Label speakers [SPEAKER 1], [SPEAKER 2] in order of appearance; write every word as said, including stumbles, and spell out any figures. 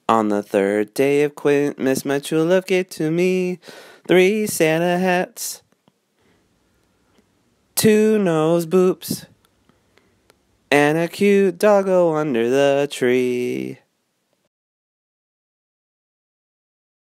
[SPEAKER 1] On the third day of Quintmas, my true love gave to me three Santa hats, two nose boops, and a cute doggo under the tree.